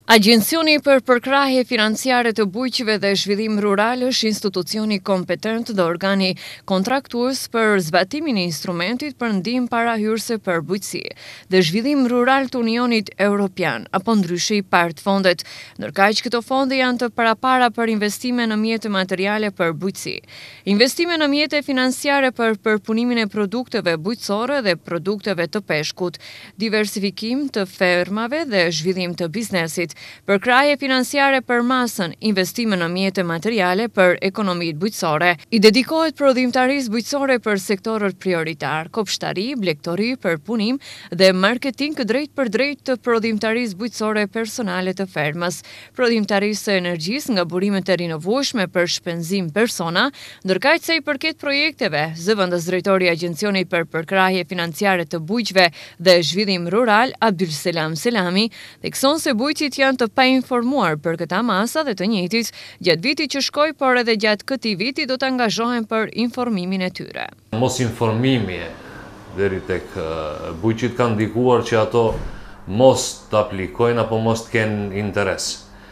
Agjencioni për përkrahje financiare të bujqeve dhe zhvillim rural është institucioni kompetent dhe organi kontraktues për zbatimin e instrumentit për ndihmë parahyrëse për bujqësi dhe zhvillim rural të Unionit Evropian, apo ndryshe i part fondet, ndërkaq këto fonde janë të parapara për investime në mjete materiale për bujqësi. Investime në mjete financiare për përpunimin e produkteve bujqësore dhe produkteve të peshkut, diversifikim të fermave dhe zhvillim të biznesit. Përkrahje financiare për masën, investime në mjete materiale për ekonomitë bujqësore, i dedikohet prodhimtarisë bujqësore për sektorët prioritar, kopshtari, blegtori, përpunim dhe marketing drejt për drejt të prodhimtarisë bujqësore personale të fermës, prodhimtarisë së energjisë nga burimet e rinovueshme për shpenzim persona, ndërkaq sa i përket projekteve, zëvendës drejtori i Agjencionit për përkrahje financiare të bujqeve dhe zhvillim rural, Abdulselam Selami, thekson se bujqit janë të painformuar për këta masa dhe të njëjtit gjatë vitit që shkoi, por edhe gjatë këtij viti do të angazhohen për informimin e tyre. Mos informimi deri tek bujqit kanë ndikuar që ato mos të aplikojnë apo mos të kenë interes.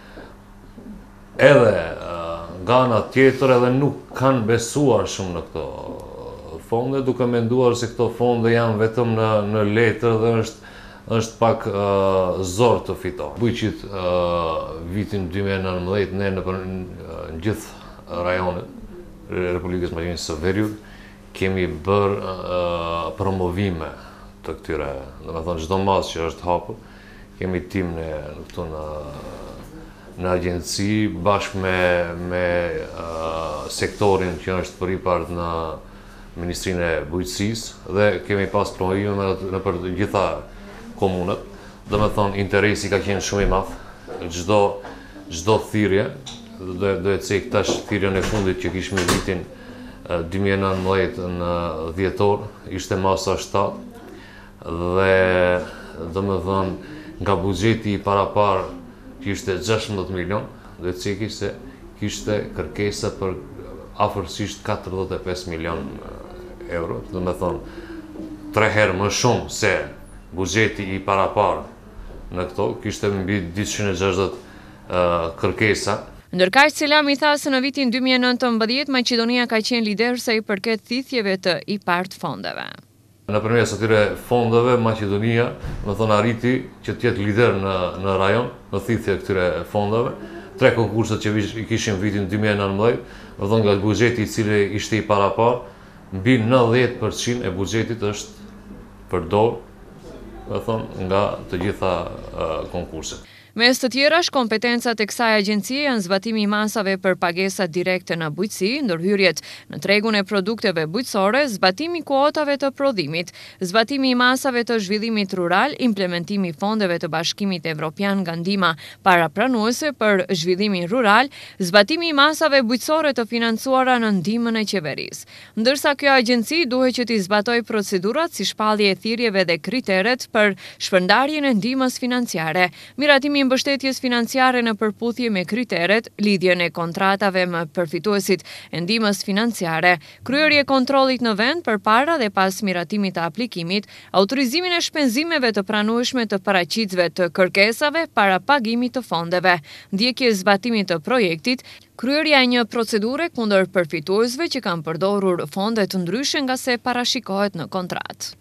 Edhe nga ana tjetër edhe nuk kanë besuar shumë në këto fonde, duke menduar se këto fonde janë vetëm në letër dhe është pak zor të fitohen. Bujqit vitin 2019 ne në gjithë rajonet Republikës Maqedonisë së Veriut kemi bërë promovime të këtyre, domethënë çdo mas që është hapur, kemi tim këtu në agjenci bashkë me sektorin që është përipart në Ministrinë e Bujqësisë dhe kemi pas promovime në për gjitha komunët, dhe me thonë interesi ka qenë shumë i madh. Çdo thirrje, do e cek tash thirrjen e fundit që kishme vitin 2019 në dhjetor, ishte masa 7 dhe do me thonë nga buxheti i parapar që ishte 16 milion, do e ceki se kishte kërkesa për afërsisht 45 milion euro, do me thonë 3 herë më shumë se buxheti i parapar në këto, kishte mbi 260 kërkesa. Ndërkaq Selami tha se në vitin 2019 Maqedonia ka qenë lider sa i përket thithjeve të i part fondeve. Nëpërmes atyre fondeve, Maqedonia, më thonë arriti që të jetë lider në rajon, në thithje këtyre fondeve. 3 konkurset që i kishim vitin 2019, më thonë nga buxheti i cili ishte i parapar, mbi 90% e buxhetit është përdor nga të gjitha konkurset. Mes të tjerash, kompetencat e kësaj agjencie janë zbatimi i masave për pagesat direkte në bujqësi, ndërhyrjet në tregun e produkteve bujqësore, zbatimi i kuotave të prodhimit, zbatimi i masave të zhvillimit rural, implementimi i fondeve të Bashkimit Evropian nga ndihma parapranuese për zhvillimin rural, zbatimi i masave bujqësore të financuara në ndihmën e qeverisë. Ndërsa kjo agjenci duhet që t'i zbatojë procedurat si shpallje e thirrjeve dhe kriteret për shpërndarjen e ndihmës financiare, miratimi mbështetjes financiare në përputhje me kriteret, lidhjen e kontratave me përfituesit e ndihmës financiare, kryerje kontrollit në vend përpara dhe pas miratimit të aplikimit, autorizimin e shpenzimeve të pranueshme të paraqitjeve të kërkesave para pagimit të fondeve, ndjekje zbatimit të projektit, kryerja e një procedure kundër përfituesve që kanë përdorur fonde të ndryshe nga se parashikohet në kontratë.